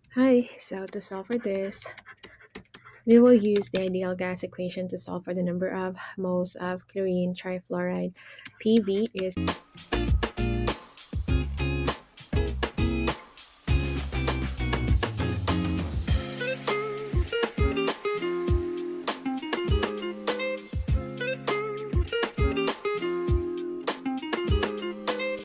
Hi, so to solve for this, we will use the ideal gas equation to solve for the number of moles of chlorine trifluoride. PV is